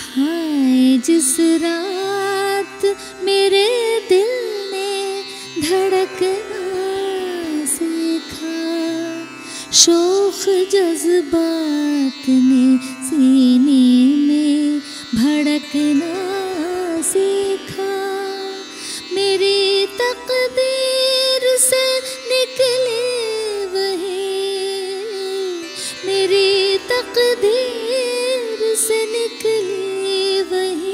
हाय जिस रात मेरे दिल ने धड़कना सीखा, शौक जज्बात ने सीने में भड़कना सीखा। मेरी तकदीर से निकले वही, मेरी तकदीर से निकले वही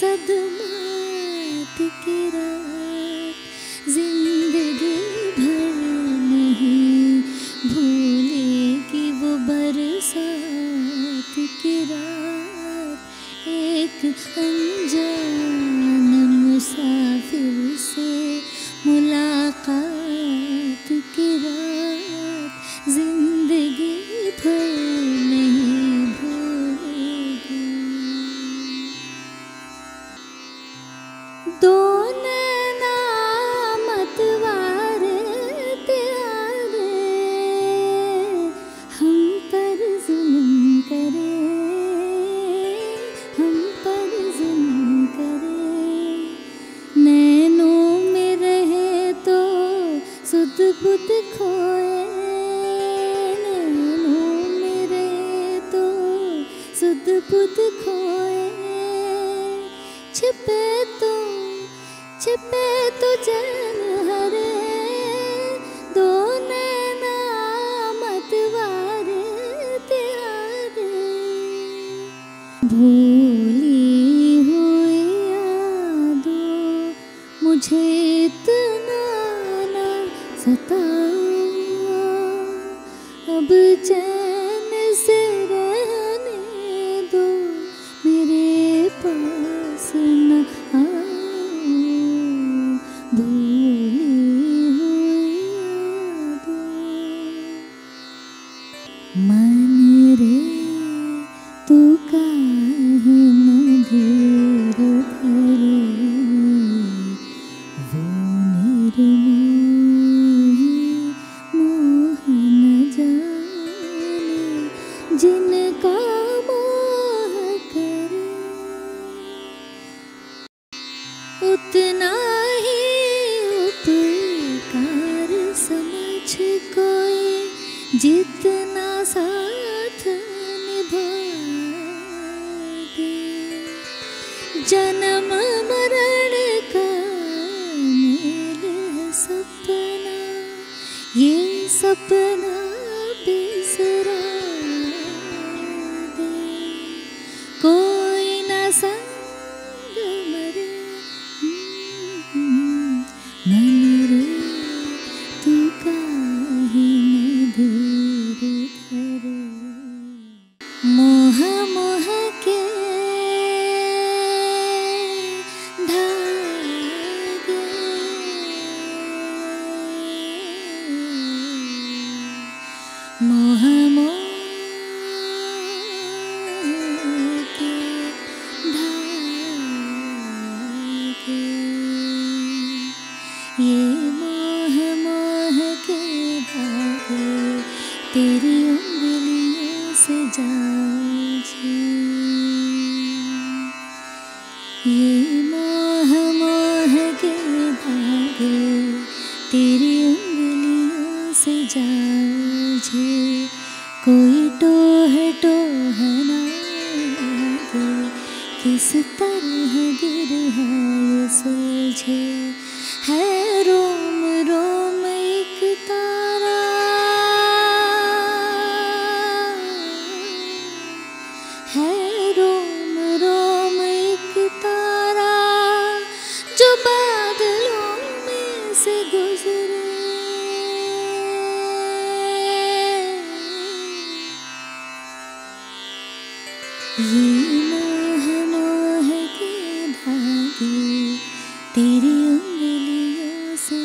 सदमात की रात, जिंदगी भर नहीं भूलेगी वो बरसात की रात। एक अनजान मुसाफिर से मुलाकात की रात, जिंदगी भर नहीं भूलेगी। दो नैना मतवारे त्यारे, हम पर जुल्म करे, हम पर जुल्म करे। नैनों में रहे तो सुध बुध खोए, नैनों में रहे तो सुध बुध खोए। छिपे तो चैन हरे, दो नैना मतवारे त्यारे। भूली हुई यादों मुझे इतना ना सताओ, अब चैन से रहने दो, मेरे पास न आओ। भूली हुई यादों, मन रे तू काहे न दूर धरे, वो निर्मोही मोह न जाने, जिनका मोह करे। उतना ही उपकार समझ कोई, जितना साथ निभा दे। जन्म मरण का मेल है सपना, ये सपना बिसरा दे। कोई न संग मरे, मन रे तू काहे न दूर धरे। मोह मोह के धागे, मोह मोह के धागे, ये मोह मोह के धागे तेरी उंगलियों से जाऊं। ये मोह मोह के धागे तेरी उंगलियों से जाऊं। कोई टोह टोह ना लगे, किस तरह गिर है सूझे। है रोम रोम एक तारा, है रोम रोम एक तारा, जो बादलों में से गुजरे। ये मोह मोह के धागे तेरी उंगलियों से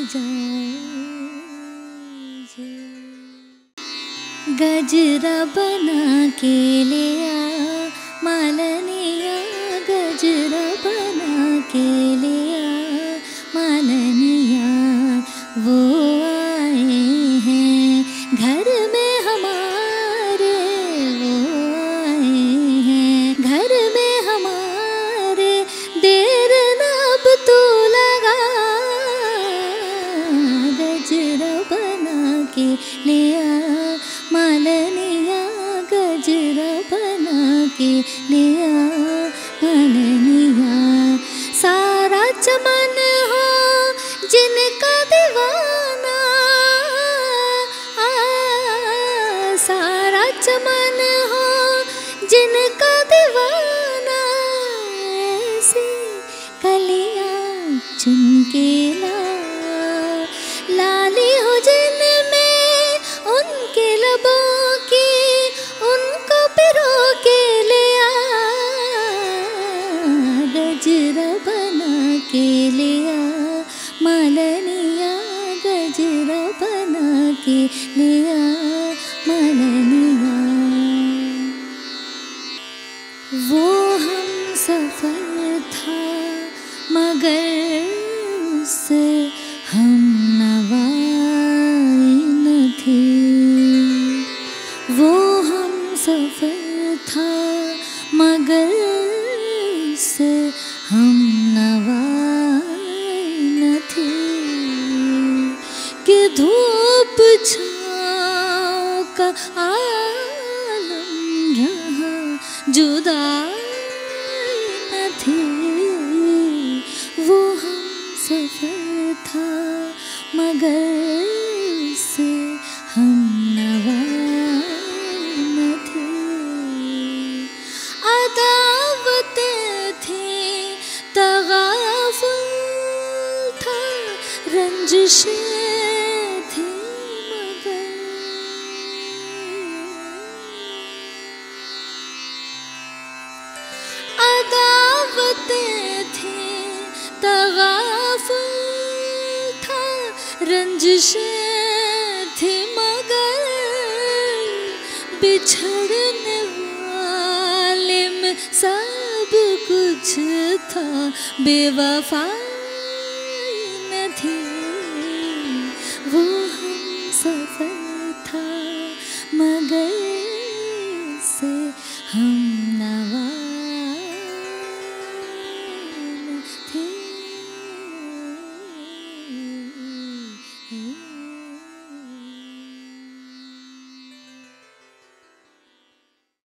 ले आ मालनिया। सारा चमन हो जिनका दीवाना, सारा चमन हो जिनका दीवाना, ऐसी कलियां चुन के ला। लाली हो जिनमें उनके लबों की, उनको पिरो के ले आ। गजरा बना के ले आ मालनिया, गजरा बना के ले आ मालनिया। वो हम सफर था मगर उससे हम नवाई न थे। वो हम सफर था मगर उससे हम नवाई न थे। कि धूप छाँव का आलम रहा, जुदा न थे। वो हम सफर था मगर उससे हम नवाई न थे। अदावतें थी तगाफुल था, रंजिशें थी मगर। अदावतें थी तगाफुल था, रंजिशें थी मगर। बिछड़ने वाले में सब कुछ था बेवफा।